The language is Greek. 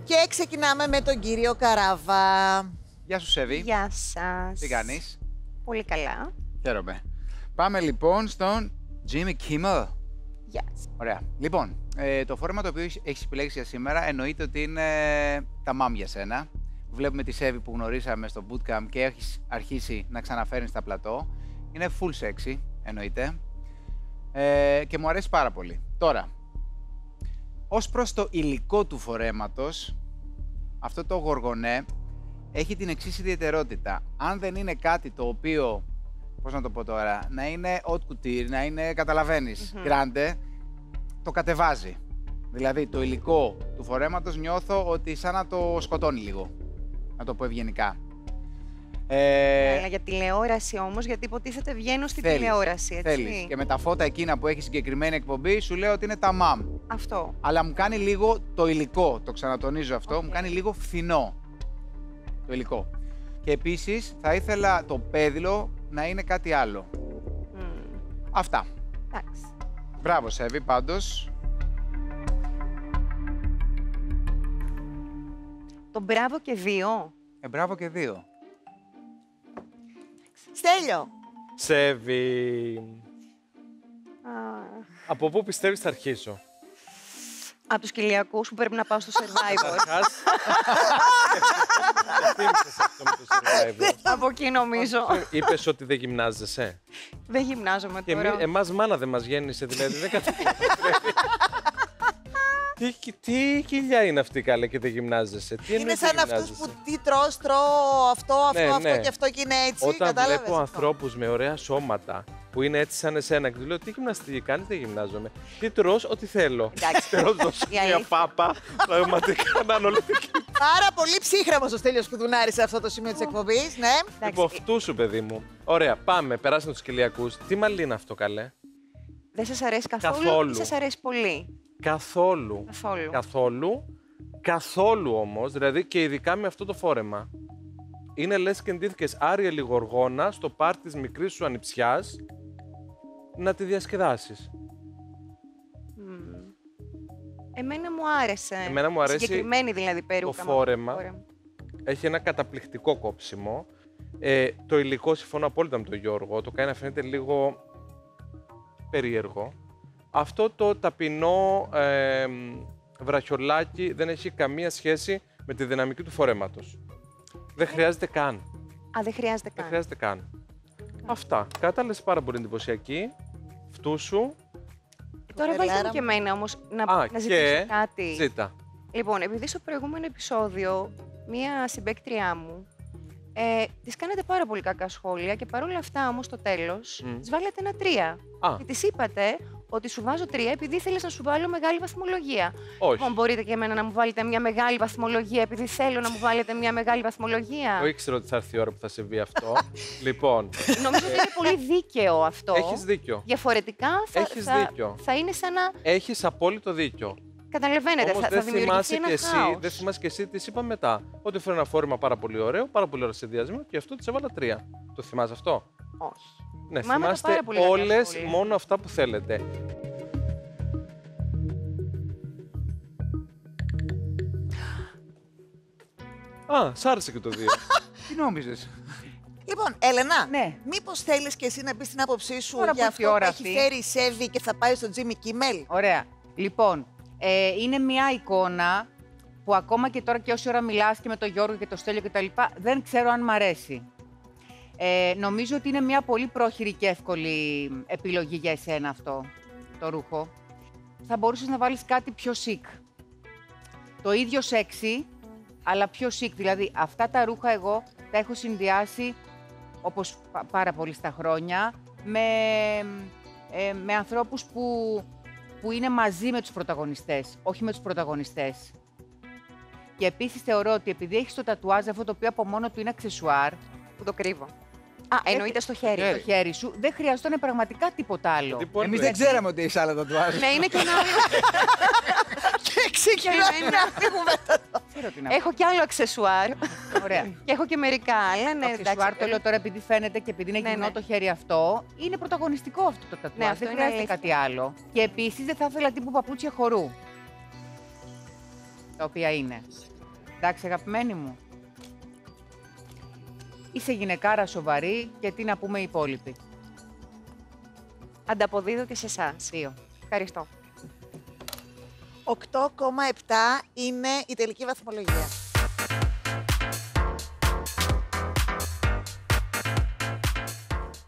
Και ξεκινάμε με τον κύριο Καράβα. Γεια σου, Σέβη. Γεια σας. Τι κάνεις? Πολύ καλά. Χαίρομαι. Πάμε λοιπόν στον Jimmy Kimmel. Γεια σας. Ωραία. Λοιπόν, το φόρεμα το οποίο έχεις επιλέξει για σήμερα εννοείται ότι είναι τα μάμ για σένα. Βλέπουμε τη Σέβη που γνωρίσαμε στο bootcamp και έχεις αρχίσει να ξαναφέρνεις στα πλατό. Είναι full sexy, εννοείται. Και μου αρέσει πάρα πολύ. Τώρα, ως προς το υλικό του φορέματος, αυτό το γοργονέ έχει την εξής ιδιαιτερότητα. Αν δεν είναι κάτι το οποίο, πώς να το πω τώρα, να είναι haute couture, να είναι, καταλαβαίνεις, grande, το κατεβάζει. Δηλαδή, το υλικό του φορέματος νιώθω ότι σαν να το σκοτώνει λίγο, να το πω ευγενικά. Αλλά για τηλεόραση όμως, γιατί υποτίθεται βγαίνω στη Θέλεις, τηλεόραση, έτσι. Θέλεις. Και με τα φώτα εκείνα που έχει συγκεκριμένη εκπομπή, σου λέω ότι είναι τα μαμ. Αυτό. Αλλά μου κάνει λίγο το υλικό, το ξανατονίζω αυτό, μου κάνει λίγο φθηνό το υλικό. Και επίσης θα ήθελα το πέδιλο να είναι κάτι άλλο. Αυτά. Εντάξει. Μπράβο, Σέβη, πάντως. Το μπράβο και δύο. Μπράβο και δύο. Στέλιο. Σέβη, Αχ. από πού πιστεύεις θα αρχίσω? Από τους κοιλιακούς που πρέπει να πάω στο Survivor. Καταρχάς, θύμισες αυτό με το Survivor. Από εκεί νομίζω. Είπες ότι δεν γυμνάζεσαι. Δεν γυμνάζομαι Και τώρα. εμάς μάνα δεν μας γέννησε, δηλαδή δεν καταλαβαίνω. Τι κοιλιά είναι αυτή, καλέ, και δεν γυμνάζεσαι? Τι Είναι εννοείς σαν δεν αυτούς που γυμνάζεσαι? τι τρως, αυτό Ναι. και αυτό και είναι έτσι. Όταν κατάλαβες βλέπω αυτό? ανθρώπους με ωραία σώματα που είναι έτσι σαν εσένα και του λέω τι γυμναστική κάνεις, δεν γυμνάζομαι. Τι τρως, ό,τι θέλω. Εντάξει. Θέλω να δώσω Η μια αλήθεια. πάπα, πραγματικά να είναι ολυμπική. Πάρα πολύ ψύχραμος ο Στέλιος Κουδουνάρης σε αυτό το σημείο της εκπομπής, ναι. Λοιπόν, αυτού σου, παιδί μου. Ωραία, πάμε, περάσαμε τους κοιλιακούς. Τι μαλλί είναι αυτό, καλέ? Δεν σας αρέσει καθόλου, Καθόλου. ή σας αρέσει πολύ? Καθόλου. Καθόλου. Καθόλου όμως, δηλαδή και ειδικά με αυτό το φόρεμα. Είναι λες και ντύθηκες Άριελ Γοργόνα στο πάρτι της μικρής σου ανιψιάς να τη διασκεδάσεις. Εμένα μου άρεσε. Εμένα μου αρέσει Συγκεκριμένη δηλαδή περούκα. το φόρεμα. Έχει ένα καταπληκτικό κόψιμο. Το υλικό συμφωνώ απόλυτα με τον Γιώργο. Το κάνει να φαίνεται λίγο περίεργο. Αυτό το ταπεινό βραχιολάκι δεν έχει καμία σχέση με τη δυναμική του φορέματος. Δεν χρειάζεται καν. Α, δεν χρειάζεται Δεν καν. χρειάζεται καν. Αυτά. Κατάλαβες πάρα πολύ εντυπωσιακή. Φτούσου. Τώρα Φελάρα βάλτε μου μου. και εμένα όμως να Και ζητήσω κάτι. ζήτα. Λοιπόν, επειδή στο προηγούμενο επεισόδιο μία συμπαίκτριά μου της κάνατε πάρα πολύ κακά σχόλια και παρόλα αυτά όμως στο τέλος της βάλετε ένα 3. Α. Και της είπατε ότι σου βάζω 3 επειδή ήθελες να σου βάλω μεγάλη βαθμολογία. Όχι. Λοιπόν, μπορείτε και εμένα να μου βάλετε μια μεγάλη βαθμολογία επειδή θέλω να μου βάλετε μια μεγάλη βαθμολογία. Το ήξερα ότι θα έρθει η ώρα που θα συμβεί αυτό. Λοιπόν, Νομίζω ότι είναι πολύ δίκαιο αυτό. έχεις δίκιο. Διαφορετικά Έχεις δίκιο. θα είναι σαν να. Έχεις απόλυτο δίκιο. Καταλαβαίνετε, Όμως θα δεν δημιουργηθεί θυμάσαι ένα και εσύ, χάος. δεν θυμάσαι και εσύ τι είπα μετά. Ότι φέρω ένα φόρεμα πάρα πολύ ωραίο, πάρα πολύ ωραίο συνδυασμό και αυτό της έβαλα 3. Το θυμάσαι αυτό? Όχι. Ναι, Θυμάμαι τα θυμάστε πάρα πολύ κακά όλες σχόλια. μόνο αυτά που θέλετε. Α, σ' άρεσε και το 2. Τι νόμιζες? Λοιπόν, Έλενα, Ναι. μήπως θέλεις και εσύ να πεις την άποψή σου Τώρα για που αυτό ήρθε η που ώρα έχει αυτή. φέρει η Σέβη και θα πάει στο Jimmy Kimmel? Ωραία. Λοιπόν, είναι μια εικόνα που ακόμα και τώρα και όση ώρα μιλάς και με τον Γιώργο και το Στέλιο και τα λοιπά, δεν ξέρω αν μ' αρέσει. Νομίζω ότι είναι μια πολύ πρόχειρη και εύκολη επιλογή για εσένα αυτό, το ρούχο. Θα μπορούσες να βάλεις κάτι πιο chic. Το ίδιο sexy, αλλά πιο chic. Δηλαδή, αυτά τα ρούχα εγώ τα έχω συνδυάσει, όπως πάρα πολύ στα χρόνια, με ανθρώπους που είναι μαζί με τους πρωταγωνιστές, όχι με τους πρωταγωνιστές. Και επίσης θεωρώ ότι επειδή έχεις το τατουάζ αυτό το οποίο από μόνο του είναι αξεσουάρ, Που το κρύβω. Α, εννοείται στο χέρι. το χέρι σου, δεν χρειαζόταν πραγματικά τίποτα άλλο. Γιατί πολύ Εμείς το δεν έχεις. ξέραμε ότι έχεις άλλα τατουάζ. Ναι, είναι και ένα άλλο. Και ξεκινάμε να φύγουμε. Ξέρω τι να Έχω και άλλο αξεσουάρ. πω. Ωραία. Και έχω και μερικά άλλα. Ναι, Το αξεσουάρ το λέω τώρα επειδή φαίνεται και επειδή είναι Ναι, γυμνό ναι. το χέρι αυτό. Είναι πρωταγωνιστικό αυτό το τατουάζ. Ναι, αυτό δεν είναι χρειάζεται αλήθεια. κάτι άλλο. Και επίσης δεν θα ήθελα τύπου παπούτσια χορού. Τα οποία είναι. Εντάξει, αγαπημένη μου. Είσαι γυναικάρα σοβαρή και τι να πούμε οι υπόλοιποι. Ανταποδίδω και σε εσά. 2. Ευχαριστώ. 8,7 είναι η τελική βαθμολογία.